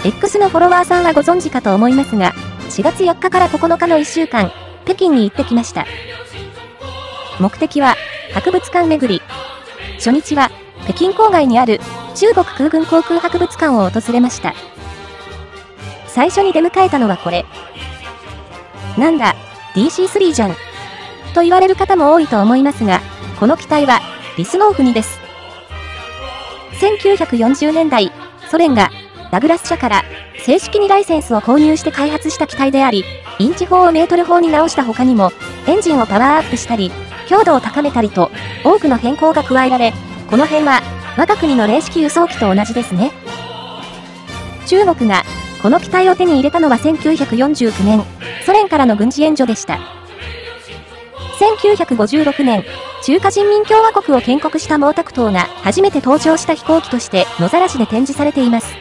X のフォロワーさんはご存知かと思いますが、4月4日から9日の1週間、北京に行ってきました。目的は、博物館巡り。初日は、北京郊外にある中国空軍航空博物館を訪れました。最初に出迎えたのはこれ。なんだ、DC-3 じゃん。と言われる方も多いと思いますが、この機体は、リスノーフ2です。1940年代、ソ連が、ダグラス社から正式にライセンスを購入して開発した機体であり、インチ砲をメートル砲に直した他にも、エンジンをパワーアップしたり、強度を高めたりと、多くの変更が加えられ、この辺は、我が国の零式輸送機と同じですね。中国が、この機体を手に入れたのは1949年、ソ連からの軍事援助でした。1956年、中華人民共和国を建国した毛沢東が初めて登場した飛行機として野ざらしで展示されています。